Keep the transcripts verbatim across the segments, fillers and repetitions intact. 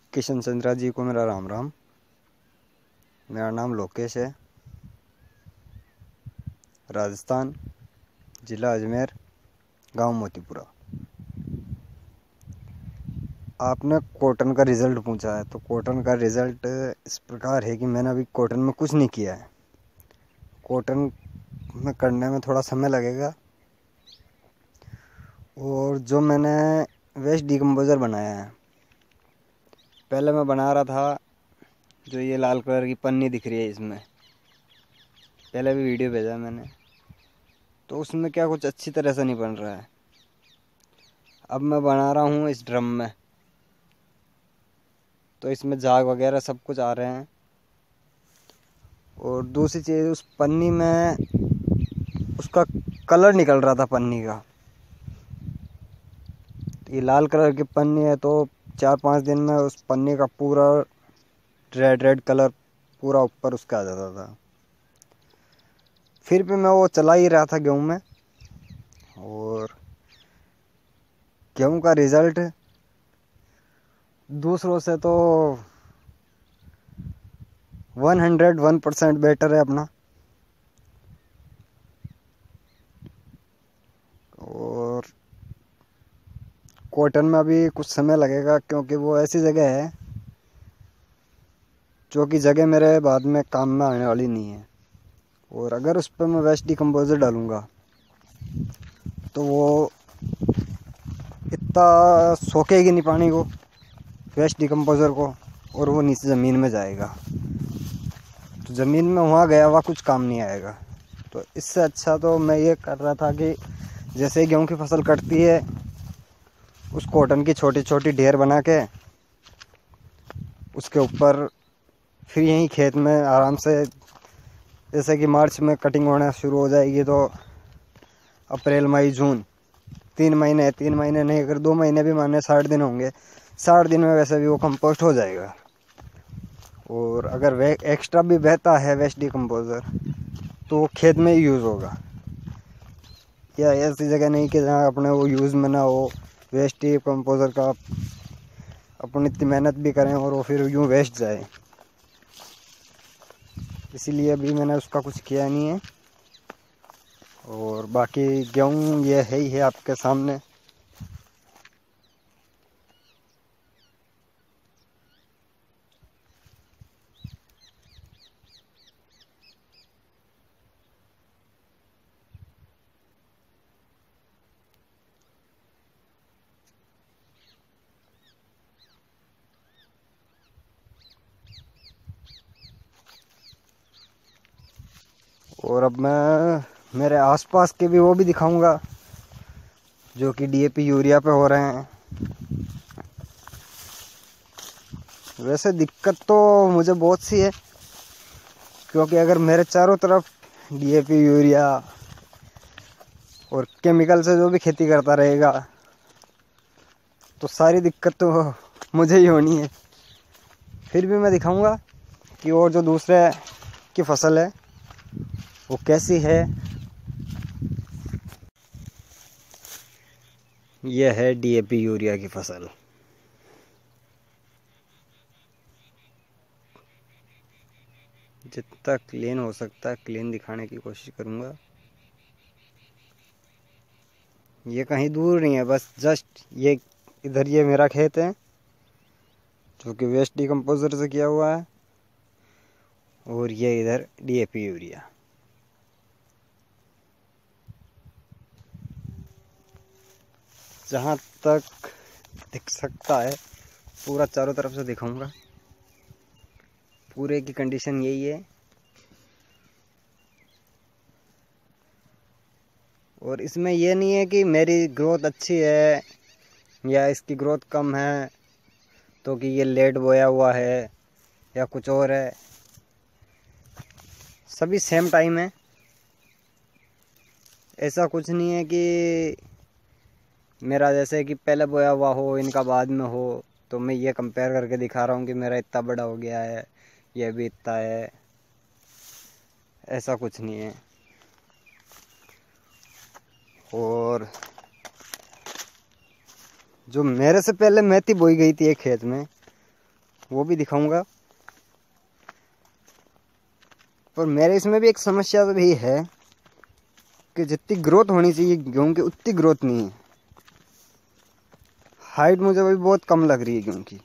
किशन चंद्रा जी को मेरा राम राम। मेरा नाम लोकेश है। राजस्थान, जिला अजमेर, गांव मोतीपुरा। आपने कॉटन का रिज़ल्ट पूछा है, तो कॉटन का रिज़ल्ट इस प्रकार है कि मैंने अभी कॉटन में कुछ नहीं किया है। कॉटन में करने में थोड़ा समय लगेगा। और जो मैंने वेस्ट डिकम्पोज़र बनाया है, पहले मैं बना रहा था, जो ये लाल कलर की पन्नी दिख रही है इसमें, पहले भी वीडियो भेजा मैंने, तो उसमें क्या कुछ अच्छी तरह से नहीं बन रहा है। अब मैं बना रहा हूँ इस ड्रम में, तो इसमें झाग वगैरह सब कुछ आ रहे हैं। और दूसरी चीज़, उस पन्नी में उसका कलर निकल रहा था पन्नी का। ये लाल कलर की पन्नी है, तो चार पाँच दिन में उस पन्नी का पूरा रेड रेड कलर पूरा ऊपर उसका आ जाता था। फिर भी मैं वो चला ही रहा था गेहूँ में, और गेहूँ का रिज़ल्ट दूसरों से तो one hundred one percent better है अपना। और कॉटन में अभी कुछ समय लगेगा, क्योंकि वो ऐसी जगह है जो कि जगह मेरे बाद में काम में आने वाली नहीं है। और अगर उस पर मैं वेस्ट डिकम्पोज़र डालूँगा तो वो इतना सोखेगी नहीं पानी को, वेस्ट डिकम्पोज़र को, और वो नीचे ज़मीन में जाएगा, तो ज़मीन में वहाँ गया हुआ कुछ काम नहीं आएगा। तो इससे अच्छा तो मैं ये कर रहा था कि जैसे गेहूं की फसल कटती है, उस कॉटन की छोटी छोटी ढेर बना के उसके ऊपर फिर यहीं खेत में आराम से, जैसे कि मार्च में कटिंग होना शुरू हो जाएगी, तो अप्रैल मई जून तीन महीने तीन महीने नहीं, अगर दो महीने भी माने साठ दिन होंगे, साठ दिन में वैसे भी वो कंपोस्ट हो जाएगा। और अगर वे एक्स्ट्रा भी बहता है वेस्ट डिकम्पोज़र, तो वो खेत में ही यूज़ होगा, या ऐसी जगह नहीं कि जहाँ अपने वो यूज़ में ना हो। वेस्ट डिकम्पोज़र का अपन इतनी मेहनत भी करें और वो फिर यूँ वेस्ट जाए, इसीलिए अभी मैंने उसका कुछ किया नहीं है। और बाकी गेहूँ ये है ही है आपके सामने। और अब मैं मेरे आसपास के भी वो भी दिखाऊंगा जो कि डीएपी यूरिया पे हो रहे हैं। वैसे दिक्कत तो मुझे बहुत सी है, क्योंकि अगर मेरे चारों तरफ डीएपी यूरिया और केमिकल से जो भी खेती करता रहेगा, तो सारी दिक्कत तो मुझे ही होनी है। फिर भी मैं दिखाऊंगा कि और जो दूसरे की फसल है वो कैसी है। यह है डीएपी यूरिया की फसल। जितना क्लीन हो सकता है क्लीन दिखाने की कोशिश करूंगा। ये कहीं दूर नहीं है, बस जस्ट ये इधर ये मेरा खेत है जो कि वेस्ट डिकम्पोज़र से किया हुआ है, और ये इधर डीएपी यूरिया। जहाँ तक दिख सकता है पूरा चारों तरफ से दिखाऊंगा। पूरे की कंडीशन यही है, और इसमें यह नहीं है कि मेरी ग्रोथ अच्छी है या इसकी ग्रोथ कम है, तो कि ये लेट बोया हुआ है या कुछ और है। सभी सेम टाइम है। ऐसा कुछ नहीं है कि मेरा जैसे कि पहले बोया हुआ हो इनका बाद में हो, तो मैं ये कंपेयर करके दिखा रहा हूँ कि मेरा इतना बड़ा हो गया है, ये भी इतना है। ऐसा कुछ नहीं है। और जो मेरे से पहले मेथी बोई गई थी एक खेत में, वो भी दिखाऊंगा। पर मेरे इसमें भी एक समस्या तो भी है कि जितनी ग्रोथ होनी चाहिए गेहूं की उतनी ग्रोथ नहीं है। हाइट मुझे अभी बहुत कम लग रही है गेहूं की।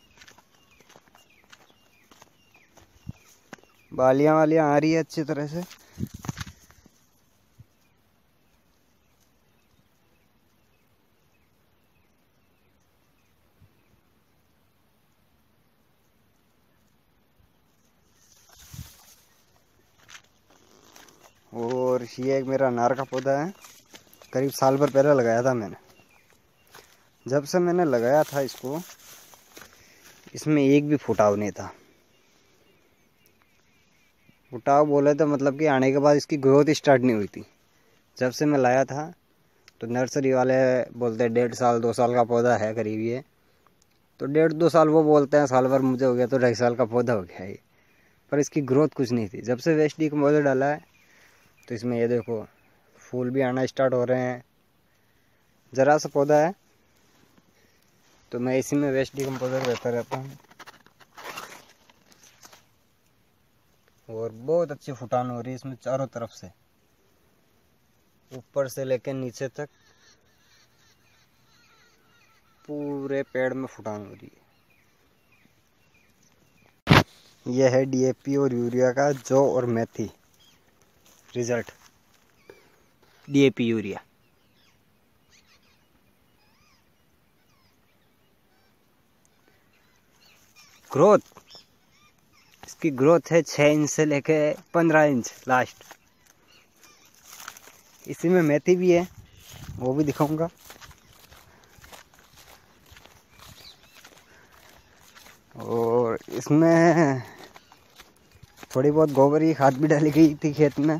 बालियां वालियां आ रही है अच्छी तरह से। और ये एक मेरा अनार का पौधा है, करीब साल भर पहले लगाया था मैंने। जब से मैंने लगाया था इसको, इसमें एक भी फुटाव नहीं था। फुटाव बोले तो मतलब कि आने के बाद इसकी ग्रोथ स्टार्ट नहीं हुई थी। जब से मैं लाया था तो नर्सरी वाले बोलते हैं डेढ़ साल दो साल का पौधा है करीब ये, तो डेढ़ दो साल वो बोलते हैं, साल भर मुझे हो गया तो ढाई साल का पौधा हो गया ये। पर इसकी ग्रोथ कुछ नहीं थी। जब से वेस्ट डिकम्पोजर डाला है तो इसमें ये देखो फूल भी आना स्टार्ट हो रहे हैं। ज़रा सा पौधा है तो मैं इसी में वेस्ट डिकम्पोजर देता रहता हूँ। और बहुत अच्छी फुटान हो रही है इसमें चारों तरफ से, ऊपर से लेकर नीचे तक पूरे पेड़ में फुटान हो रही है। यह है डीएपी और यूरिया का जौ और मेथी रिजल्ट। डीएपी यूरिया ग्रोथ, इसकी ग्रोथ है छः इंच से लेके पंद्रह इंच लास्ट। इसी में मेथी भी है, वो भी दिखाऊंगा। और इसमें थोड़ी बहुत गोबर की खाद भी डाली गई थी खेत में।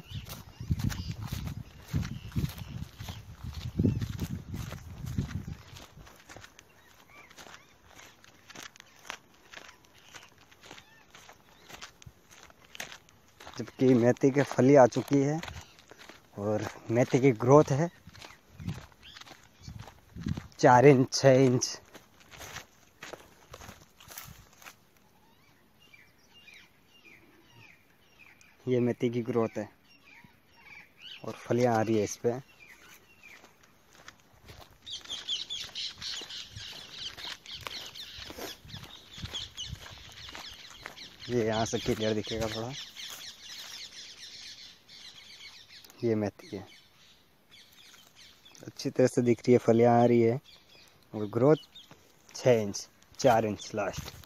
जबकि मेथी के फली आ चुकी है और मेथी की ग्रोथ है चार इंच छः इंच। ये मेथी की ग्रोथ है और फलियां आ रही है इस पे। ये यहाँ से क्लियर दिखेगा थोड़ा। ये मेथी है, अच्छी तरह से दिख रही है, फलियां आ रही है और ग्रोथ छः इंच चार इंच लास्ट।